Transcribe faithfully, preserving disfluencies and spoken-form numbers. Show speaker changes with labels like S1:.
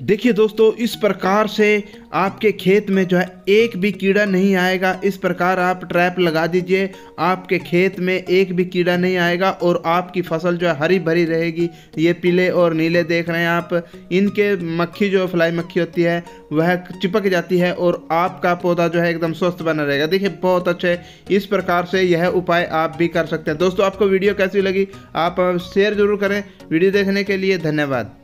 S1: देखिए दोस्तों, इस प्रकार से आपके खेत में जो है एक भी कीड़ा नहीं आएगा। इस प्रकार आप ट्रैप लगा दीजिए, आपके खेत में एक भी कीड़ा नहीं आएगा और आपकी फसल जो है हरी भरी रहेगी। ये पीले और नीले देख रहे हैं आप, इनके मक्खी जो फ्लाई मक्खी होती है वह चिपक जाती है और आपका पौधा जो है एकदम स्वस्थ बना रहेगा। देखिए बहुत अच्छे, इस प्रकार से यह उपाय आप भी कर सकते हैं। दोस्तों आपको वीडियो कैसी लगी आप शेयर जरूर करें। वीडियो देखने के लिए धन्यवाद।